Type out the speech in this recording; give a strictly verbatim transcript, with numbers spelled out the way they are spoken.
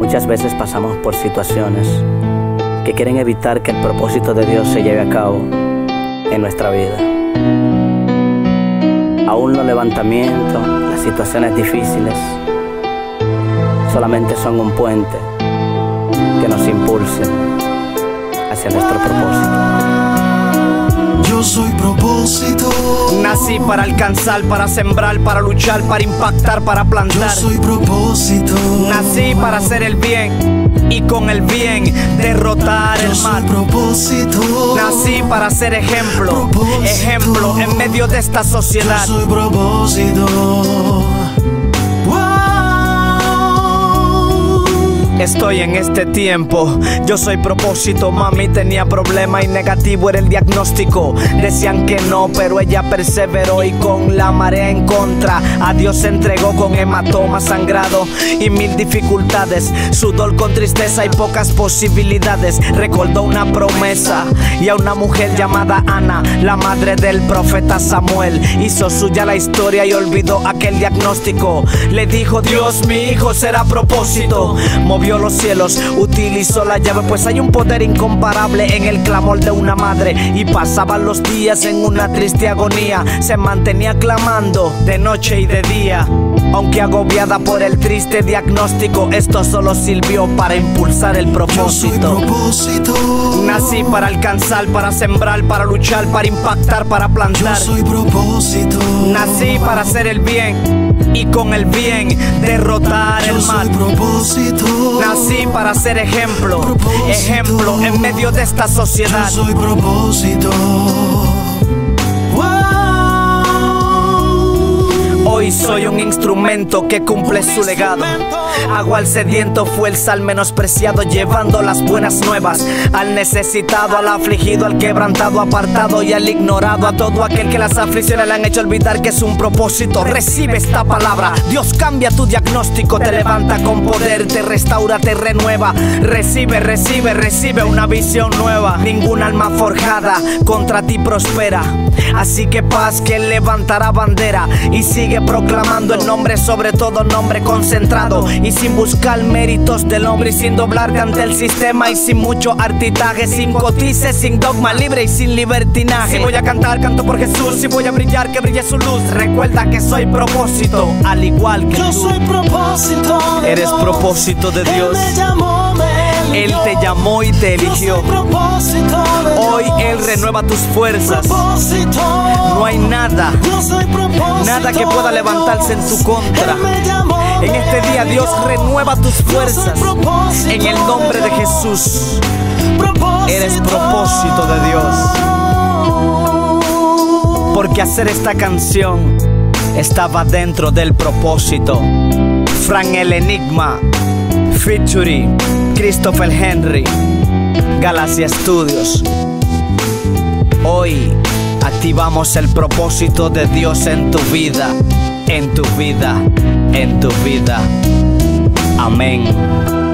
Muchas veces pasamos por situaciones que quieren evitar que el propósito de Dios se lleve a cabo en nuestra vida. Aún los levantamientos, las situaciones difíciles, solamente son un puente que nos impulse hacia nuestro propósito. Yo soy propósito. Nací para alcanzar, para sembrar, para luchar, para impactar, para plantar. Yo soy propósito. Nací para hacer el bien y con el bien derrotar Yo el mal. soy propósito. Nací para ser ejemplo, Propósito. ejemplo en medio de esta sociedad. Yo soy propósito. Estoy en este tiempo, yo soy propósito. Mami tenía problema y negativo era el diagnóstico. Decían que no, pero ella perseveró y con la marea en contra a Dios se entregó con hematoma, sangrado y mil dificultades, sudor con tristeza y pocas posibilidades. Recordó una promesa y a una mujer llamada Ana, la madre del profeta Samuel. Hizo suya la historia y olvidó aquel diagnóstico. Le dijo: Dios, mi hijo será propósito. Movió los cielos, utilizó la llave, pues hay un poder incomparable en el clamor de una madre. Y pasaban los días en una triste agonía, se mantenía clamando de noche y de día. Aunque agobiada por el triste diagnóstico, esto solo sirvió para impulsar el propósito. Yo soy propósito. Nací para alcanzar, para sembrar, para luchar, para impactar, para plantar. Yo soy propósito. Nací para hacer el bien y con el bien derrotar Yo el soy mal. propósito. Nací para ser ejemplo, Propósito. ejemplo en medio de esta sociedad. Yo soy propósito. Hoy soy un instrumento que cumple su legado. Hago al sediento, fue el sal menospreciado, llevando las buenas nuevas al necesitado, al afligido, al quebrantado, apartado y al ignorado. A todo aquel que las aflicciones le han hecho olvidar que es un propósito. Recibe esta palabra, Dios cambia tu diagnóstico, te levanta con poder, te restaura, te renueva. Recibe, recibe, recibe una visión nueva. Ningún alma forjada contra ti prospera. Así que paz, que él levantará bandera y sigue proclamando el nombre sobre todo nombre, concentrado y sin buscar méritos del hombre y sin doblarte ante el sistema y sin mucho artitaje, sin cotices, sin dogma, libre y sin libertinaje. Si voy a cantar, canto por Jesús. Si voy a brillar, que brille su luz. Recuerda que soy propósito, al igual que Yo tú. soy propósito de Eres Dios. propósito de Dios. Él me llamó, me Él eligió. te llamó y te eligió. Yo soy propósito de Hoy Dios. Él renueva tus fuerzas. Propósito. No hay nada, Yo soy propósito nada que pueda de levantarse en tu Dios. contra. Él me llamó, En este día Dios renueva tus fuerzas. En el nombre de Jesús. Eres propósito de Dios. Porque hacer esta canción estaba dentro del propósito. Fran el Enigma, featuring Christopher Henry, Galaxia Studios. Hoy activamos el propósito de Dios en tu vida, en tu vida, en tu vida. Amén.